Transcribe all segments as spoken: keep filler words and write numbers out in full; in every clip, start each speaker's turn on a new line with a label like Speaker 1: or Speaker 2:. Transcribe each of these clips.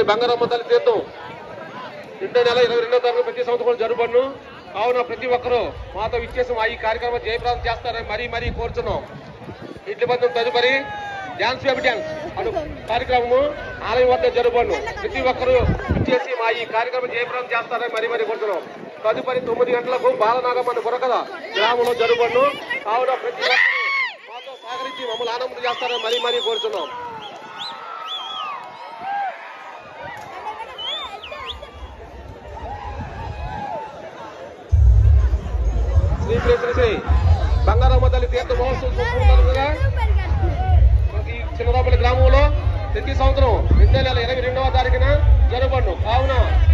Speaker 1: బంగారమ్మ తల్లి తీర్థం రెండో నెల ఇరవై రెండో తారీఖు ప్రతి సంవత్సరం జరుపను. కావున ప్రతి ఒక్కరూ మాతో ఇచ్చేసి మా ఈ కార్యక్రమం జయప్రదం చేస్తారని మరీ మరీ కోరుచున్నాం. ఇడ్లీ బంధం తదుపరి డ్యాన్స్ బేబీ డ్యాన్స్ అను కార్యక్రమము ఆలయం వద్ద జరుపను. ప్రతి ఒక్కరూ ఇచ్చేసి మా ఈ కార్యక్రమం జయప్రదం చేస్తారని మరీ మరీ కోరుచున్నాం. తదుపరి తొమ్మిది గంటలకు బాలనాగమ్మని బుర్రకథ గ్రామంలో జరుపను. కావున ప్రతి ఒక్కరూ మాతో సహకరించి మమ్మల్ని ఆనందం చేస్తారని మరీ మరీ కోరుచున్నాం. శ్రీ శ్రీ శ్రీ శ్రీ బంగారమ్మ తల్లి తీర్థ మహోత్సవం చిన్నరాపల్లి గ్రామంలో ప్రతి సంవత్సరం రెండు నెల ఇరవై రెండవ తారీఖున జరపను. కావున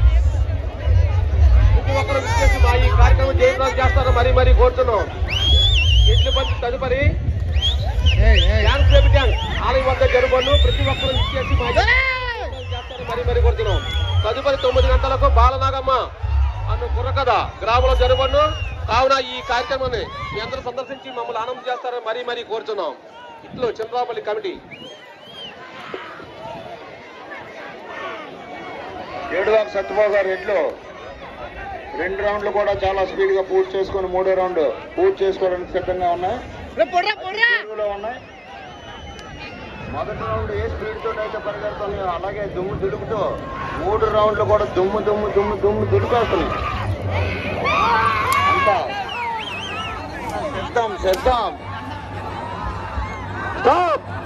Speaker 1: ప్రతి ఒక్కరు విచ్చేసి మా ఈ కార్యక్రమం జయప్రదం చేస్తారని మరీ మరీ కోరుతున్నాం. ఇడ్లీ పంచి తదుపరి డ్యాన్స్ బేబీ డ్యాన్స్ ఆలయం వద్ద జరపను. ప్రతి ఒక్కరు విచ్చేసి మా చేస్తారని మరీ మరీ కోరుతున్నాం. తదుపరి తొమ్మిది గంటలకు బాలనాగమ్మ అన్న బుర్రకథ గ్రామంలో జరపను. కావున ఈ కార్యక్రమాన్ని మీ అందరూ సందర్శించి మమ్మల్ని ఆనందం చేస్తారని మరీ మరీ కోరుచున్నాం. ఇట్లు చంద్రాపల్లి కమిటీ.
Speaker 2: ఏడువాక సత్యబాబు గారు ఎడ్లు రెండు రౌండ్లు కూడా చాలా స్పీడ్ గా పూర్తి చేసుకుని మూడో రౌండ్ పూర్తి చేసుకోవడానికి సిద్ధంగా ఉన్నాయి. ఉన్నాయి మొదటి రౌండ్ ఏ స్పీడ్ తోటి అయితే పరిగెడుతున్నాయో అలాగే దుమ్ము దుడుకుతూ మూడు రౌండ్లు కూడా దుమ్ము దుమ్ము దుమ్ము దుమ్ము దుడుకొస్తున్నాయి. అంతా సిద్ధం సిద్ధం స్టాప్.